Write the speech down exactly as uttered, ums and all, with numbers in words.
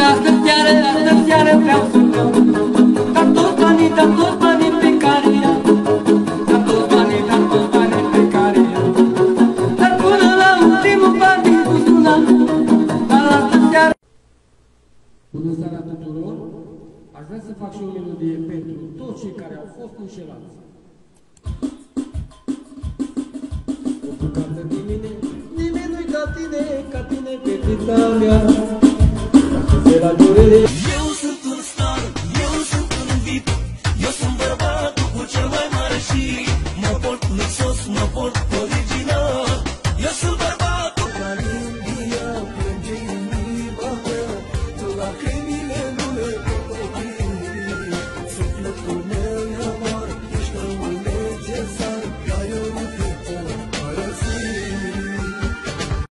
astăzi seară, astăzi seară vreau să beau. Dar toți banii, dar toți banii pe care i-am, dar toți banii, dar toți banii pe care i-am. Dar până la ultimul ban din buzunar, dar astăzi seară. Bună seara tuturor! Aș vrea să fac și o melodie pentru toți cei care au fost înșelați. Nimeni nu-i ca tine, ca tine, fetița mea. Dacă se la durere